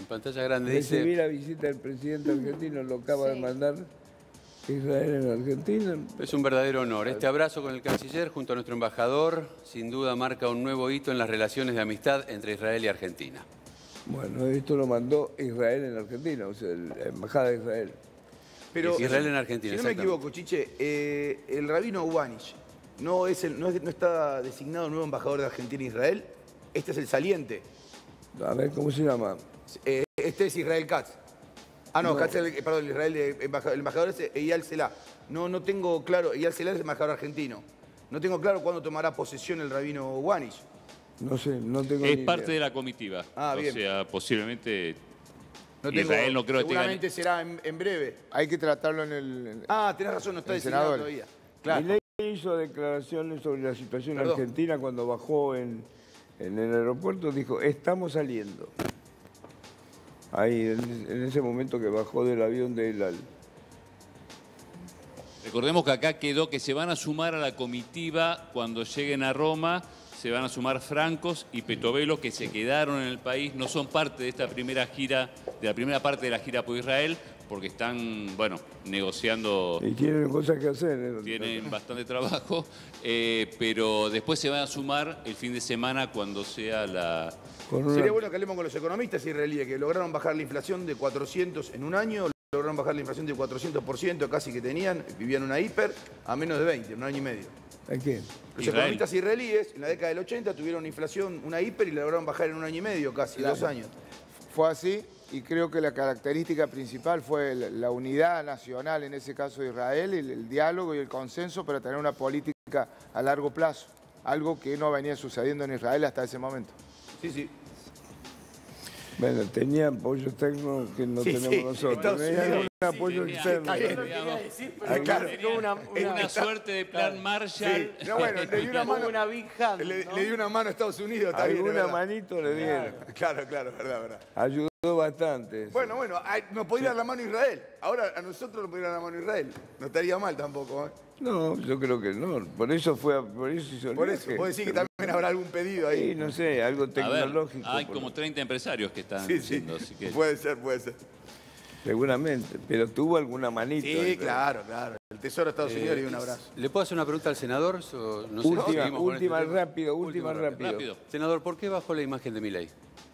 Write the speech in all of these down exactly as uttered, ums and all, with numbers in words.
pantalla grande Recibí dice... la visita del presidente argentino, lo acaba sí. de mandar Israel en Argentina. Es un verdadero honor. Este abrazo con el canciller junto a nuestro embajador sin duda marca un nuevo hito en las relaciones de amistad entre Israel y Argentina. Bueno, esto lo mandó Israel en Argentina, o sea, la embajada de Israel. Pero, Israel en Argentina, si no me equivoco, Chiche, eh, el rabino Ubanich no, es el, no, es, no está designado nuevo embajador de Argentina e Israel. Este es el saliente. A ver, ¿cómo se llama? Eh, este es Israel Katz. Ah, no, no. Katz, el, perdón, el, Israel, el embajador es Eyal Selá. No, no tengo claro, Eyal Selá es el embajador argentino. No tengo claro cuándo tomará posesión el rabino Ubanich. No sé, no tengo Es ni parte idea. de la comitiva. Ah, bien. O sea, posiblemente... No tengo, Israel no creo que seguramente tenga... será en, en breve. Hay que tratarlo en el... En, ah, tenés razón, no está designado todavía. Claro. Milei hizo declaraciones sobre la situación Perdón. argentina cuando bajó en, en el aeropuerto, dijo, estamos saliendo. Ahí, en, en ese momento que bajó del avión de El Al. Recordemos que acá quedó que se van a sumar a la comitiva cuando lleguen a Roma, se van a sumar francos y petovelo que se quedaron en el país, no son parte de esta primera gira, de la primera parte de la gira por Israel, porque están, bueno, negociando... Y tienen cosas que hacer. ¿eh? Tienen bastante trabajo, eh, pero después se van a sumar el fin de semana cuando sea la... Una... Sería bueno que hablemos con los economistas israelíes que lograron bajar la inflación de cuatrocientos en un año, lograron bajar la inflación de cuatrocientos por ciento casi que tenían, vivían una hiper, a menos de veinte, en un año y medio. ¿A quién? Los Israel. economistas israelíes en la década del ochenta tuvieron una inflación, una hiper y la lograron bajar en un año y medio, casi, claro. dos años. Fue así y creo que la característica principal fue la unidad nacional, en ese caso de Israel, el, el diálogo y el consenso para tener una política a largo plazo, algo que no venía sucediendo en Israel hasta ese momento. Sí, sí. Bueno, tenía apoyo externo que no sí, tenemos sí. nosotros. Tenía un apoyo sí, externo. Sí, decir, pero claro, una, una, una, una suerte de plan claro. Marshall. Sí. No, bueno, le di una mano, una big hand, le, ¿no? le di una mano a Estados Unidos. Está bien, una manito le dieron. Claro, claro, verdad, verdad. Ayudó bastante. Bueno, bueno, nos podía dar la mano a Israel. Ahora a nosotros nos podía dar la mano a Israel. No estaría mal tampoco, ¿eh? No, yo creo que no. Por eso fue, por eso hizo el Por eso, vos decís que también habrá algún pedido ahí. Sí, no sé, algo tecnológico. A ver, hay como treinta empresarios que están sí, diciendo, sí. así que... Puede ser, puede ser. Seguramente, pero tuvo alguna manita. Sí, ahí, claro, claro. El Tesoro de Estados eh, Unidos le dio un abrazo. ¿Le puedo hacer una pregunta al senador? So, no sé, última, ¿no? última, este rápido, última, última rápido. rápido. Senador, ¿por qué bajó la imagen de Milei?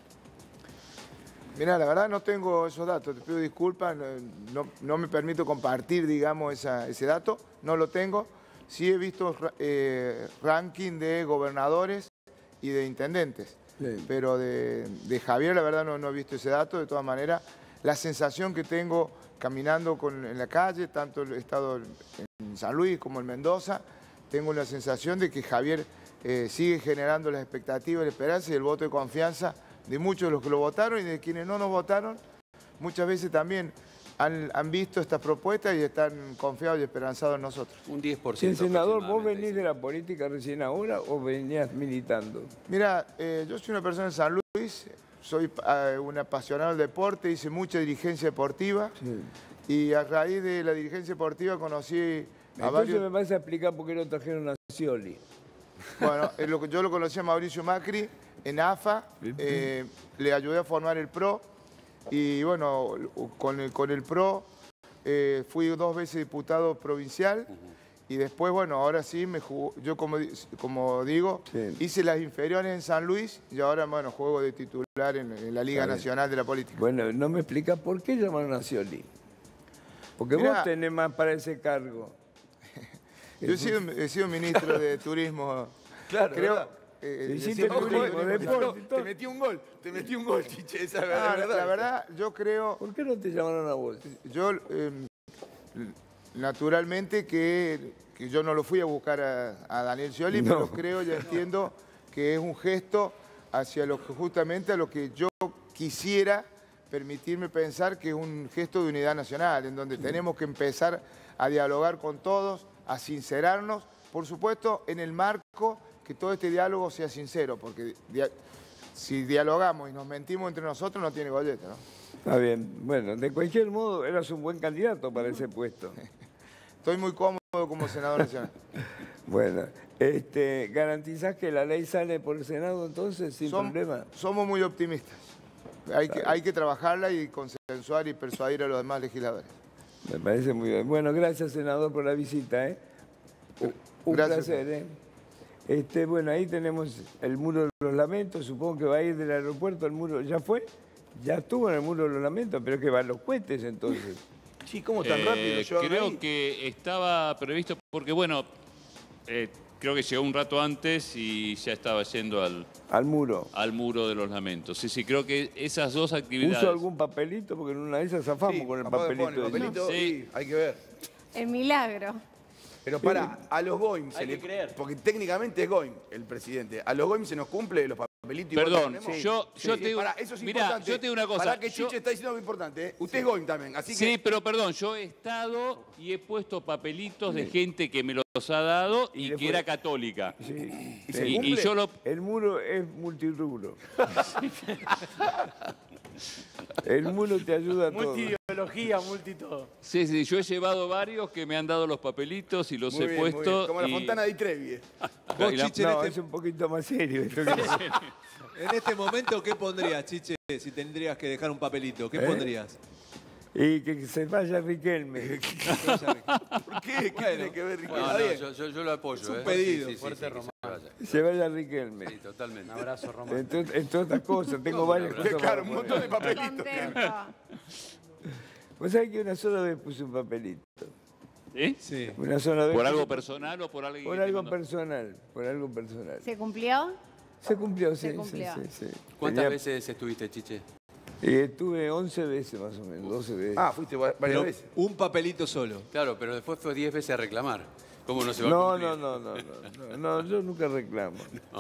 Mirá, la verdad no tengo esos datos, te pido disculpas, no, no, no me permito compartir, digamos, esa, ese dato, no lo tengo. Sí he visto eh, ranking de gobernadores y de intendentes, sí. pero de, de Javier la verdad no, no he visto ese dato. De todas maneras, la sensación que tengo caminando con, en la calle, tanto he estado en San Luis como en Mendoza, tengo la sensación de que Javier eh, sigue generando las expectativas, la esperanza y el voto de confianza de muchos de los que lo votaron y de quienes no nos votaron. Muchas veces también Han, han visto estas propuestas y están confiados y esperanzados en nosotros. Un diez por ciento. Sí, senador, ¿vos venís de la política recién ahora o venías militando? Mira, eh, yo soy una persona en San Luis, soy uh, un apasionado del deporte, hice mucha dirigencia deportiva sí. y a raíz de la dirigencia deportiva conocí a Entonces varios... me vas a explicar por qué no trajeron a Scioli. Bueno, eh, lo, yo lo conocí a Mauricio Macri en A F A, eh, le ayudé a formar el PRO. Y bueno, con el, con el PRO eh, fui dos veces diputado provincial uh-huh. y después, bueno, ahora sí, me jugó, yo como, como digo, sí. hice las inferiores en San Luis y ahora, bueno, juego de titular en, en la Liga Nacional de la Política. Bueno, no me explica por qué llamaron a Scioli. Porque Mirá, vos tenés más para ese cargo. Yo he sido, he sido ministro de Turismo. Claro, creo. Eh, hiciste turismo, deporte, te metí un gol, te metí un gol, Chiche, esa es la ah, verdad. La verdad, yo creo... ¿Por qué no te llamaron a vos? Yo, eh, naturalmente que, que yo no lo fui a buscar a, a Daniel Scioli, no. pero creo y entiendo que es un gesto hacia lo que justamente a lo que yo quisiera permitirme pensar que es un gesto de unidad nacional, en donde tenemos que empezar a dialogar con todos, a sincerarnos, por supuesto, en el marco que todo este diálogo sea sincero, porque dia si dialogamos y nos mentimos entre nosotros no tiene golleta, ¿no? Está bien. Bueno, de cualquier modo, eras un buen candidato para ese puesto. Estoy muy cómodo como senador nacional. Bueno, este, ¿garantizás que la ley sale por el Senado entonces sin Som problema? Somos muy optimistas. hay que, hay que trabajarla y consensuar y persuadir a los demás legisladores. Me parece muy bien. Bueno, gracias, senador, por la visita, ¿eh? Un Gracias. placer, ¿eh? Este, bueno, ahí tenemos el Muro de los Lamentos. Supongo que va a ir del aeropuerto al muro. ¿Ya fue? Ya estuvo en el Muro de los Lamentos, pero es que van los cohetes entonces. Sí, ¿cómo tan Eh, rápido? Yo creo ahí- que estaba previsto, porque bueno, eh, creo que llegó un rato antes y ya estaba yendo al, Al muro. al Muro de los Lamentos. Sí, sí, creo que esas dos actividades... ¿Puso algún papelito? Porque en una de esas zafamos Sí, con el capaz que papelito. pone el papelito Sí. y hay que ver. El milagro. Pero para, a los Goim se Hay le... que creer. Porque técnicamente es Goim el presidente. ¿A los Goim se nos cumple los papelitos? igual Perdón, que ponemos? yo- yo te digo- Pará, eso es mirá, importante. yo te digo una cosa, Pará que yo- Chiche está diciendo algo importante. ¿eh? Usted es Goim también, así Sí, que... pero perdón, yo he estado y he puesto papelitos de gente que me los ha dado y, Y que después- era católica. Sí. ¿Y se Y, y cumple? yo lo... El muro es multirrubro. El muro te ayuda a todo. Multiideología, multi todo. Sí, sí, yo he llevado varios que me han dado los papelitos y los Muy he bien, muy bien. puesto. Como la y- Fontana di Trevi. eh. Vos, y la- Chiche, No, en, es este, un poquito más serio esto que- en este momento, ¿qué pondrías, Chiche, si tendrías que dejar un papelito? ¿Qué ¿Eh? pondrías? Y que se vaya Riquelme. ¿Por qué? ¿Qué tiene que ver? Ricardo? No, Está no, bien. yo, yo- yo lo apoyo. Es un ¿eh? pedido, Sí, sí, sí, fuerte sí, que Román. se vaya. Se vaya Riquelme. Sí, totalmente. Un abrazo, Román. Entre, entre otras cosas, tengo ¿Cómo varias un cosas. Claro, para un montón de poner. papelitos. Contento. Vos sabés que una sola vez puse un papelito. ¿Eh? Sí. Una sola vez. ¿Por puse- algo personal o por alguien Por que te algo mandó? personal. Por algo personal. ¿Se cumplió? Se cumplió, sí. Se cumplió. Sí, sí, sí. ¿Cuántas Tenía- veces estuviste, Chiche? Y estuve once veces más o menos, doce veces. Ah, fuiste va- varias Pero veces. un papelito solo. Claro, pero después fue diez veces a reclamar. ¿Cómo no se va a No, cumplir? no, no, no, no, no, no, yo nunca reclamo.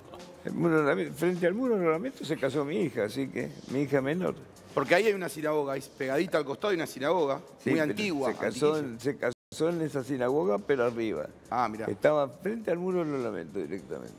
El muro de lamento- frente al muro de lamento se casó mi hija, así que mi hija menor. Porque ahí hay una sinagoga, ahí pegadita al costado hay una sinagoga, Sí, muy pero antigua. Se casó, antiquísima. en, se casó en esa sinagoga, pero arriba. Ah, mirá. Estaba frente al muro de los lamentos directamente.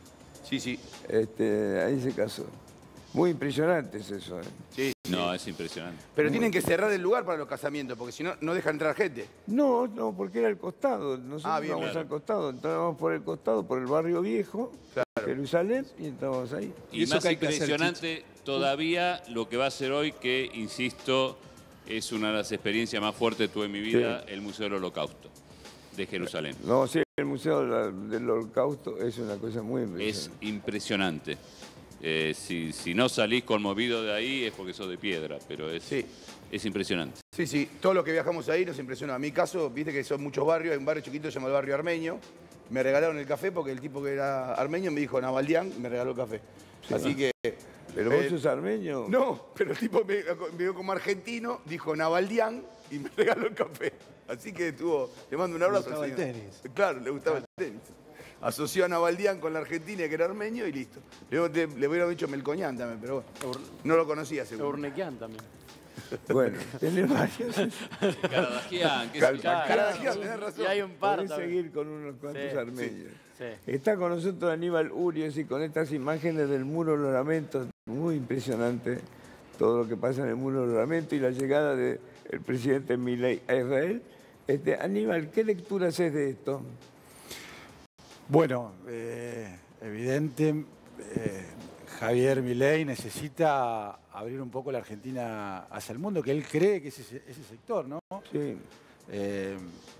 Sí, sí. Este, ahí se casó. Muy impresionante es eso. ¿eh? sí. No, es impresionante. Pero tienen que cerrar el lugar para los casamientos, porque si no, no dejan entrar gente. No, no, porque era el costado. Nosotros Ah, bien, íbamos claro. al costado. Entrábamos por el costado, por el barrio viejo, Jerusalén, y entrábamos ahí. Y, ¿Y eso más qué hay que hacer, impresionante todavía lo que va a ser hoy, que, insisto, es una de las experiencias más fuertes que tuve en mi vida, el Museo del Holocausto de Jerusalén. No, sí, el Museo de la- del Holocausto es una cosa muy Es impresionante. impresionante. Eh, si, si no salís conmovido de ahí es porque sos de piedra, pero es, Sí. es impresionante. Sí, sí. Todos los que viajamos ahí nos impresionó. A mi caso, viste que son muchos barrios. Hay un barrio chiquito que se llama el barrio armenio. Me regalaron el café porque el tipo que era armenio me dijo Navaldián y me regaló el café. Así que... Pero vos eh, sos armenio. No, pero el tipo me, me vio como argentino, dijo Navaldián y me regaló el café. Así que estuvo, le mando un abrazo. Le gustaba al el señor. tenis. Claro, le gustaba el tenis. Asoció a Navaldián con la Argentina, que era armenio, y listo. Le, le, le hubiera dicho Melcoñán también, pero bueno, no lo conocía seguro. Urnequian también. Bueno, tenés varios. Caradagian, qué sé yo. Calma. Caradagian, tenés razón. Y hay un par Podés también. seguir con unos cuantos Sí, armenios. Sí. Está con nosotros Aníbal Urios y con estas imágenes del Muro de los Lamentos, muy impresionante todo lo que pasa en el Muro de los Lamentos y la llegada del presidente Milei a Israel. Este, Aníbal, ¿qué lectura haces de esto? Bueno, eh, evidente, eh, Javier Milei necesita abrir un poco la Argentina hacia el mundo, que él cree que es ese, ese sector, ¿no? Sí, Eh,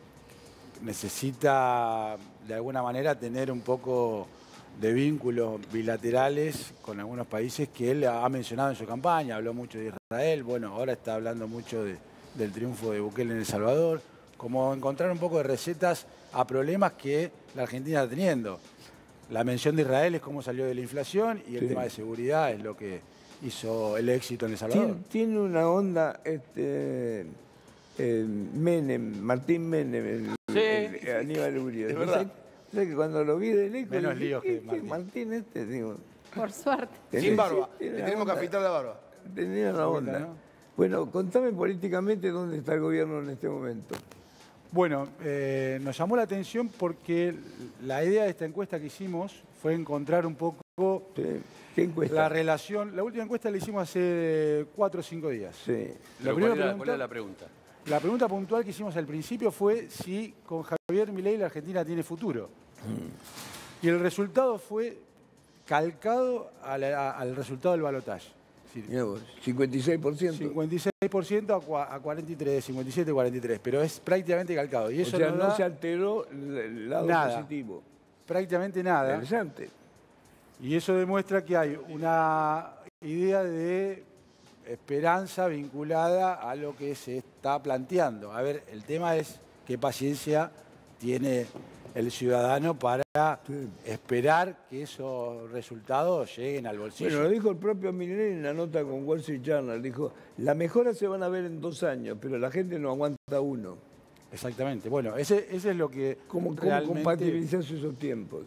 necesita, de alguna manera, tener un poco de vínculos bilaterales con algunos países que él ha mencionado en su campaña. Habló mucho de Israel, bueno, ahora está hablando mucho de- del triunfo de Bukele en El Salvador. Como encontrar un poco de recetas a problemas que la Argentina está teniendo. La mención de Israel es cómo salió de la inflación y el Sí. tema de seguridad es lo que hizo el éxito en El Salvador. Tien- tiene una onda este, eh, Menem, Martín Menem, el, Sí, el- sí, Aníbal Urios. es verdad. O sea que cuando lo vi de lejos, Menos dije, líos ¿qué- que qué Martín. Martín este? Digo, Por suerte. tenés- Sin barba. sí, tiene Le la tenemos que onda. afeitar la barba. Tenía la Poquito, onda. ¿no? Bueno, contame políticamente dónde está el gobierno en este momento. Bueno, eh, nos llamó la atención porque la idea de esta encuesta que hicimos fue encontrar un poco Sí. ¿Qué encuesta? la relación. La última encuesta la hicimos hace cuatro o cinco días. Sí. La Pero primera ¿cuál, era, pregunta- cuál era la pregunta? La pregunta puntual que hicimos al principio fue si con Javier Milei la Argentina tiene futuro. Y el resultado fue calcado a la- a- al resultado del balotaje. Sí. Mirá vos, cincuenta y seis por ciento. cincuenta y seis por ciento a cuarenta y tres, cincuenta y siete, cuarenta y tres, pero es prácticamente calcado. Y eso o sea, nos no da se alteró el lado nada, positivo. prácticamente nada. Interesante. Y eso demuestra que hay una idea de esperanza vinculada a lo que se está planteando. A ver, el tema es qué paciencia tiene el ciudadano para sí. esperar que esos resultados lleguen al bolsillo. Bueno, lo dijo el propio Milei en la nota con Wall Street Journal. Dijo, las mejoras se van a ver en dos años, pero la gente no aguanta uno. Exactamente. Bueno, ese, ese es lo que ¿Cómo, cómo realmente... compatibilizarse esos tiempos?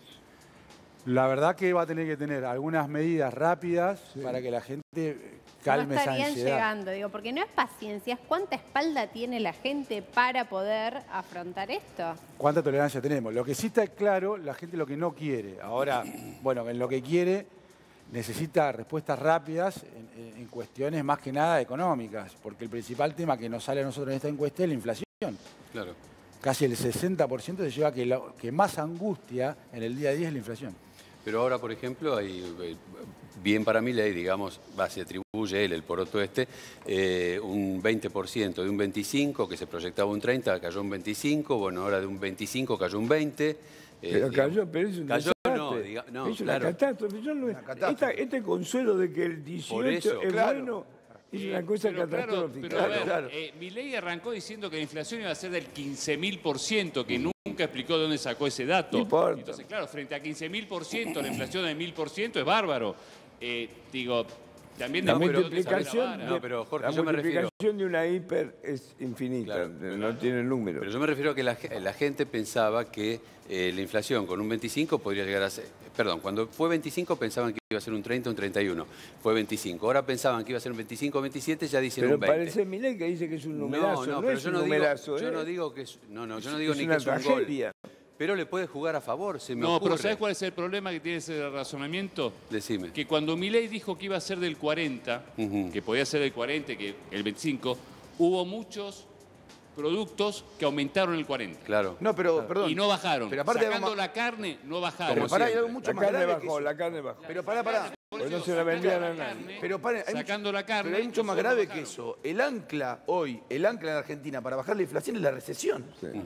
La verdad que va a tener que tener algunas medidas rápidas sí. para que la gente calme no esa ansiedad. No estarían llegando, digo, porque no es paciencia, es cuánta espalda tiene la gente para poder afrontar esto. ¿Cuánta tolerancia tenemos? Lo que sí está claro, la gente lo que no quiere. Ahora, bueno, en lo que quiere necesita respuestas rápidas en, en cuestiones más que nada económicas, porque el principal tema que nos sale a nosotros en esta encuesta es la inflación. Claro. Casi el sesenta por ciento se lleva a que lo que más angustia en el día a día es la inflación. Pero ahora, por ejemplo, hay, bien para Milei, digamos, va, se atribuye él, el poroto este, eh, un veinte por ciento de un veinticinco, que se proyectaba un treinta, cayó un veinticinco, bueno, ahora de un veinticinco cayó un veinte. Eh, pero digamos, cayó, pero es un cayó, desastre. no, diga, no, es claro. una catástrofe. Yo no, una catástrofe. Esta, este consuelo de que el dieciocho eso, es claro. bueno... Es Eh, una cosa pero catastrófica. Claro, pero a ver, claro. eh, Milei arrancó diciendo que la inflación iba a ser del quince mil por ciento, que nunca explicó de dónde sacó ese dato. No importa. Entonces, claro, frente a quince mil por ciento, la inflación de mil por ciento es bárbaro. Eh, digo, también... La de dónde multiplicación, sale la vara. No, pero Jorge, la yo me refiero- multiplicación de una hiper es infinita, Claro, no claro. tiene número. Pero yo me refiero a que la, la gente pensaba que eh, la inflación con un veinticinco podría llegar a ser... Perdón, cuando fue veinticinco pensaban que iba a ser un treinta, un treinta y uno. Fue veinticinco. Ahora pensaban que iba a ser un veinticinco, veintisiete, ya dicen Pero un veinte. parece Milei que dice que es un numerazo. No, no, no pero es yo un no digo, numerazo. yo ¿eh? no digo que es, no, no, yo no Es- digo es ni una que es un tragedia. gol. Pero le puede jugar a favor, se me No, ocurre. pero ¿sabes cuál es el problema que tiene ese razonamiento? Decime. Que cuando Milei dijo que iba a ser del cuarenta, Ujú. que podía ser del cuarenta, que el veinticinco, hubo muchos productos que aumentaron el cuarenta. Claro. No, pero, perdón. Y no bajaron. Pero aparte Sacando algo más- la carne, no bajaron. Pero pará, hay algo La mucho más carne grave que bajó, eso. la carne bajó. Pero pará, pará. Pues no se la vendían a nadie. Pero pará, hay Sacando mucho- la carne, Pero hay mucho más nosotros grave bajaron. que eso. El ancla hoy, el ancla en Argentina para bajar la inflación es la recesión.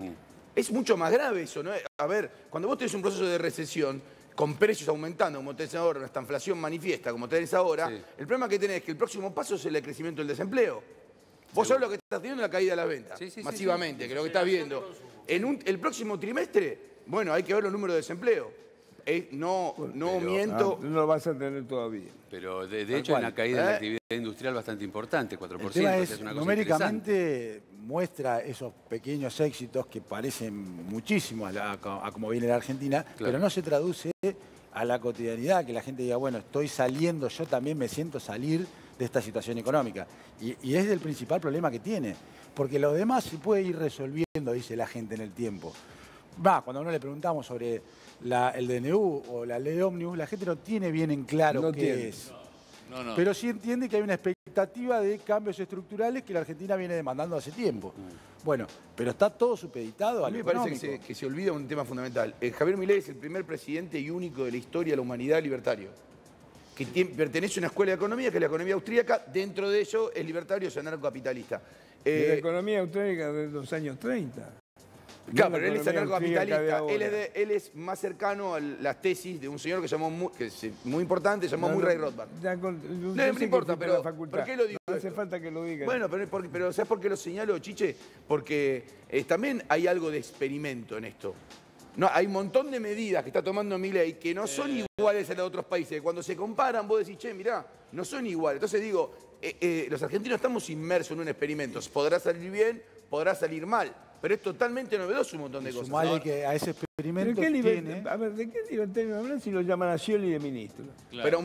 Es mucho más grave eso, ¿no? A ver, cuando vos tenés un proceso de recesión, con precios aumentando, como tenés ahora, esta inflación manifiesta, como tenés ahora, Sí. el problema que tenés es que el próximo paso es el crecimiento del desempleo. Vos sabés lo que estás teniendo en la caída de las ventas, Sí, sí, sí, masivamente, sí. que es lo que estás viendo. En un- el próximo trimestre, bueno, hay que ver los números de desempleo. Eh, no no pero- miento. Ah, no lo vas a tener todavía. Pero de, de Tal hecho cual. hay una caída en ¿Eh? la actividad industrial bastante importante, cuatro por El ciento. tema que es, una cosa interesante. numéricamente muestra esos pequeños éxitos que parecen muchísimos a, la- a como viene la Argentina, pero no se traduce a la cotidianidad, que la gente diga, bueno, estoy saliendo, yo también me siento salir de esta situación económica. Y, y es el principal problema que tiene, porque lo demás se puede ir resolviendo, dice la gente en el tiempo. Va, cuando uno le preguntamos sobre la- el D N U o la ley ómnibus, la gente no tiene bien en claro No qué tiene. es. No, no. Pero sí entiende que hay una expectativa de cambios estructurales que la Argentina viene demandando hace tiempo. Bueno, pero está todo supeditado A a mí lo me parece que económico. se, que se olvida un tema fundamental. Eh, Javier Milei es el primer presidente y único de la historia de la humanidad libertario, que tiene- pertenece a una escuela de economía, que es la economía austríaca, dentro de ello es libertario, es anarcocapitalista. De la Eh, economía austríaca de los años treinta. Claro, No la pero él es economía austríaca de anarcocapitalista. ahora. Él es, de- él es más cercano a las tesis de un señor que, llamó muy, que es muy importante, se llamó No, Murray no, Rothbard. ya con- yo No, sé me que importa, fuiste a pero la facultad. ¿por qué lo digo No hace esto? falta que lo digas. Bueno, pero, porque- pero ¿sabes por qué lo señalo, Chiche? Porque eh, también hay algo de experimento en esto. No, hay un montón de medidas que está tomando Milei que no son iguales a las de otros países. Cuando se comparan, vos decís, che, mirá, no son iguales. Entonces digo, eh, eh, los argentinos estamos inmersos en un experimento. Podrá salir bien, podrá salir mal, pero es totalmente novedoso un montón de cosas. Sumale que a ese ¿Pero experimento qué liber- tiene... A ver, ¿de qué libertario hablan si lo llaman a Scioli de ministro? Claro. Pero